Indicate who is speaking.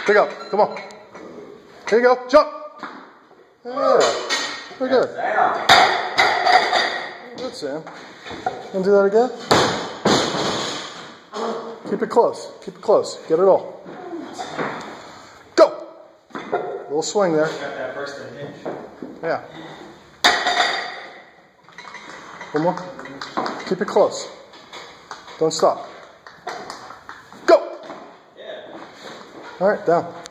Speaker 1: Pick up. Come on. Here you go. Jump. Yeah. Very good. Good, Sam. Want to do that again? Keep it close. Keep it close. Get it all. Go. Little swing there.
Speaker 2: Got that first hinge.
Speaker 1: Yeah. One more. Keep it close. Don't stop. Go.
Speaker 2: Yeah.
Speaker 1: All right, down.